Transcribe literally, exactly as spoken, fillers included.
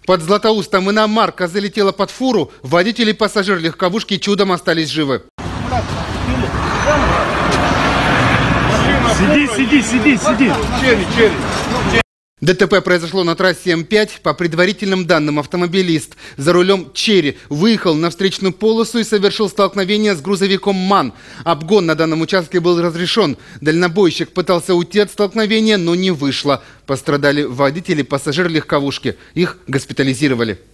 Под Златоустом иномарка залетела под фуру. Водитель и пассажир легковушки чудом остались живы. Сиди, сиди, сиди, сиди. Черри, черри. ДТП произошло на трассе М пять. По предварительным данным, автомобилист за рулем «Черри» выехал на встречную полосу и совершил столкновение с грузовиком «МАН». Обгон на данном участке был разрешен. Дальнобойщик пытался уйти от столкновения, но не вышло. Пострадали водитель и пассажир легковушки. Их госпитализировали.